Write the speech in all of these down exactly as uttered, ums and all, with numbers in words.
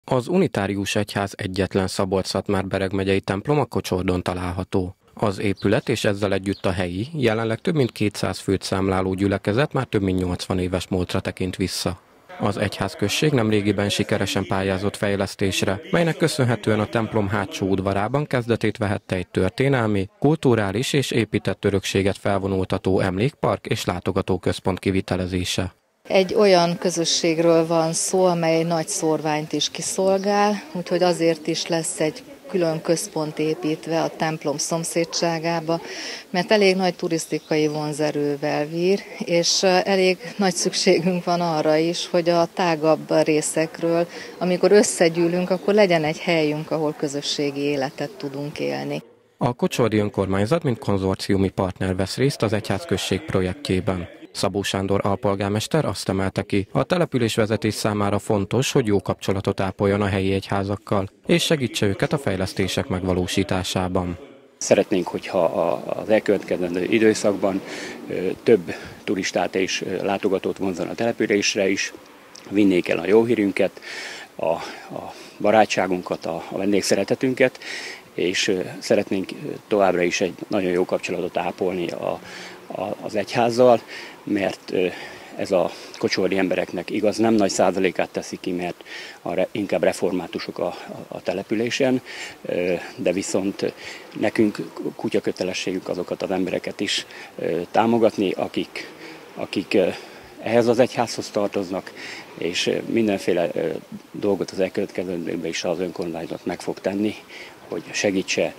Az unitárius egyház egyetlen Szabolcs-Szatmár-Bereg megyei templom a Kocsordon található. Az épület és ezzel együtt a helyi, jelenleg több mint kétszáz főt számláló gyülekezet már több mint nyolcvan éves múltra tekint vissza. Az egyházközség nemrégiben sikeresen pályázott fejlesztésre, melynek köszönhetően a templom hátsó udvarában kezdetét vehette egy történelmi, kulturális és épített örökséget felvonultató emlékpark és látogatóközpont kivitelezése. Egy olyan közösségről van szó, amely nagy szórványt is kiszolgál, úgyhogy azért is lesz egy külön központ építve a templom szomszédságába, mert elég nagy turisztikai vonzerővel bír, és elég nagy szükségünk van arra is, hogy a tágabb részekről, amikor összegyűlünk, akkor legyen egy helyünk, ahol közösségi életet tudunk élni. A Kocsordi Önkormányzat mint konzorciumi partner vesz részt az egyházközség projektjében. Szabó Sándor alpolgármester azt emelte ki, a településvezetés számára fontos, hogy jó kapcsolatot ápoljon a helyi egyházakkal, és segítse őket a fejlesztések megvalósításában. Szeretnénk, hogyha az elkövetkezendő időszakban több turistát és látogatót vonzana a településre is, vinnék el a jó hírünket, a, a barátságunkat, a, a vendégszeretetünket, és szeretnénk továbbra is egy nagyon jó kapcsolatot ápolni a, a, az egyházzal, mert ez a kocsordi embereknek igaz, nem nagy százalékát teszi ki, mert a, inkább reformátusok a, a településen, de viszont nekünk kutyakötelességünk azokat az embereket is támogatni, akik, akik ehhez az egyházhoz tartoznak, és mindenféle dolgot az elkövetkezendőkben is az önkormányzat meg fog tenni, hogy segítse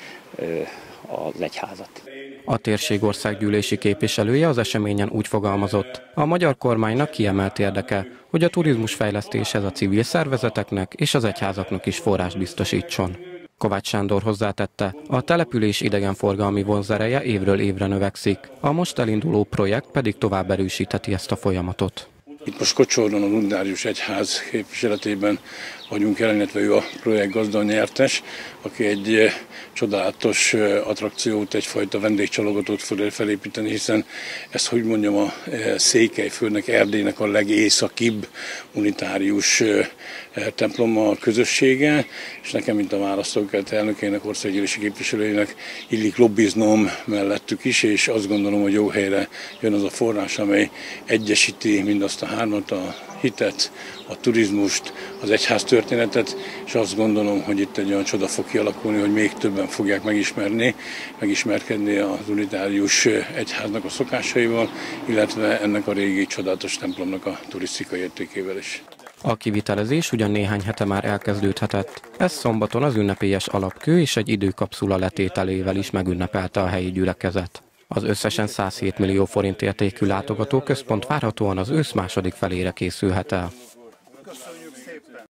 az egyházat. A térség országgyűlési képviselője az eseményen úgy fogalmazott, a magyar kormánynak kiemelt érdeke, hogy a turizmusfejlesztéshez a civil szervezeteknek és az egyházaknak is forrást biztosítson. Kovács Sándor hozzátette, a település idegenforgalmi vonzereje évről évre növekszik, a most elinduló projekt pedig tovább erősítheti ezt a folyamatot. Itt most Kocsordon az unitárius egyház képviseletében vagyunk jelen, illetve ő a projekt gazda nyertes, aki egy csodálatos attrakciót, egyfajta vendégcsalogatót fog felépíteni, hiszen ez, hogy mondjam, a Székelyföldnek, Erdélynek a legészakibb unitárius templom a közössége, és nekem, mint a választókert elnökének, országgyűlési képviselőjének illik lobbiznom mellettük is, és azt gondolom, hogy jó helyre jön az a forrás, amely egyesíti mindazt a hármat, a hitet, a turizmust, az egyház történetet, és azt gondolom, hogy itt egy olyan csoda fog kialakulni, hogy még többen fogják megismerni, megismerkedni az unitárius egyháznak a szokásaival, illetve ennek a régi csodálatos templomnak a turisztikai értékével is. A kivitelezés ugyan néhány hete már elkezdődhetett. Ez szombaton az ünnepélyes alapkő és egy időkapszula letételével is megünnepelte a helyi gyülekezet. Az összesen százhét millió forint értékű látogatóközpont várhatóan az ősz második felére készülhet el.